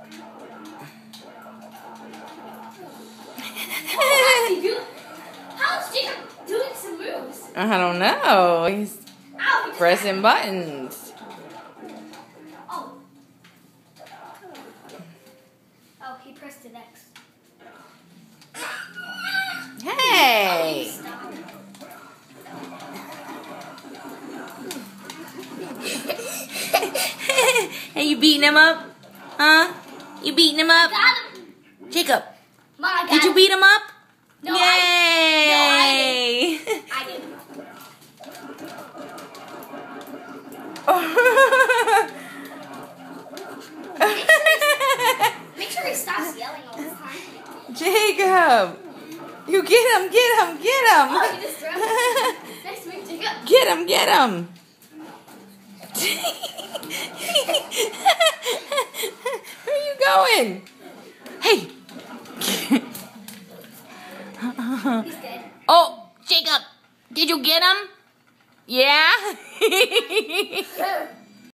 How's Jacob doing some moves? I don't know. He's pressing buttons. Oh. Oh, he pressed the X. Hey! Hey, you beating him up? Huh? You beating him up? Got him. Jacob, Mom, did you beat him up? No, Yay! I didn't. Make sure he stops yelling all the time. Jacob! You get him, get him, get him! Oh, he just threw him. Next week, Jacob. Get him, get him! Where are you going? Hey! He's dead. Oh, Jacob! Did you get him? Yeah?